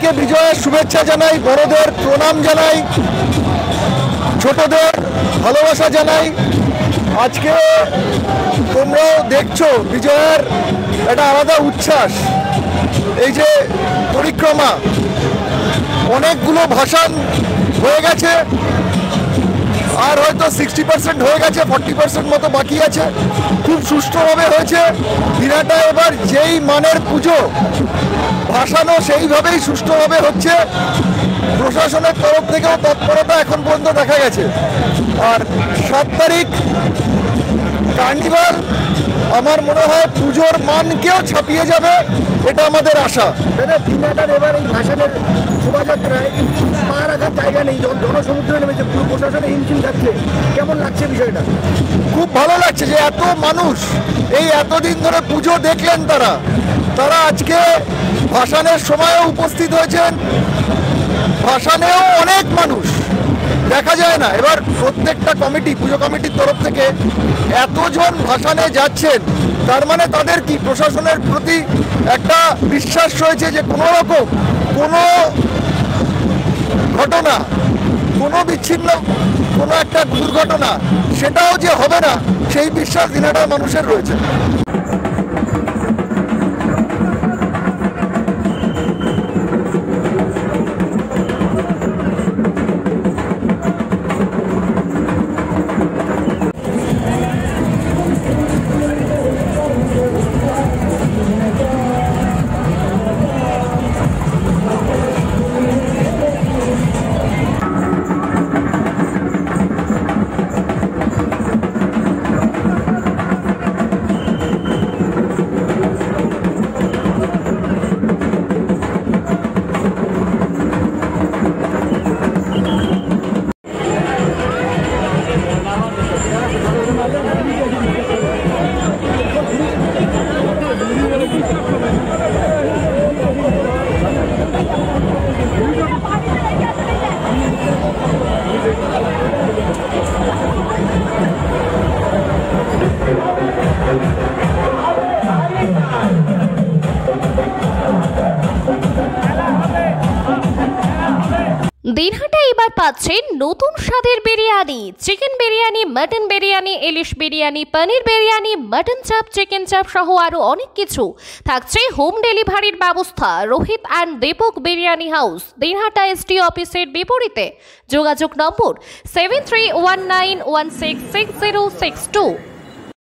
সবাইকে বিজয়ের শুভেচ্ছা জানাই, বড়দের প্রণাম জানাই, ছোটদের ভালোবাসা জানাই। আজকে তোমরাও দেখছো বিজয়ের একটা আলাদা উচ্ছ্বাস। এই যে পরিক্রমা, অনেকগুলো ভাষণ হয়ে গেছে, আর হয়তো 60% হয়ে গেছে, 40% মতো বাকি আছে। খুব সুষ্ঠুভাবে হয়েছে দিনাটা। এবার যেই মানের পুজো, ভাসানো সেইভাবেই সুষ্ঠুভাবে হচ্ছে। প্রশাসনের তরফ থেকেও তৎপরতা এখন পর্যন্ত দেখা গেছে। আর 7 তারিখ কার্নিভাল আমার মনে হয় পুজোর মানকেও ছাপিয়ে যাবে, এটা আমাদের আশা। দিনাটার এবার এই ভাসানের শোভাযাত্রায় পা রাখার জায়গা নেই, জনসমুদ্রে নেমেছে, পুরো প্রশাসনে হিমশিম থাকছে। কেমন লাগছে বিষয়টা? খুব ভালো লাগছে যে এত মানুষ এই এতদিন ধরে পুজো দেখলেন, তারা আজকে ভাসানের সময়ও উপস্থিত হয়েছেন। ভাসানেও অনেক মানুষ দেখা যায় না। এবার প্রত্যেকটা কমিটি, পুজো কমিটির তরফ থেকে এতজন ভাসানে যাচ্ছেন, তার মানে তাদের কি প্রশাসনের প্রতি একটা বিশ্বাস রয়েছে যে কোনো রকম কোনো ঘটনা, কোনো বিচ্ছিন্ন কোনো একটা দুর্ঘটনা সেটাও যে হবে না, সেই বিশ্বাস দিনাটার মানুষের রয়েছে। দিনহাটা এবার পাচ্ছেন নতুন স্বাদের বিরিয়ানি, চিকেন বিরিয়ানি, মটন বিরিয়ানি, ইলিশ বিরিয়ানি, পনির বিরিয়ানি, মটন চাপ, চিকেন চাপ সহ আরো অনেক কিছু থাকছে। হোম ডেলিভারির ব্যবস্থা। Rohit and Dipak biryani house, Dinhata ST অফিসের বিপরীতে। যোগাযোগ নম্বর 7319166062।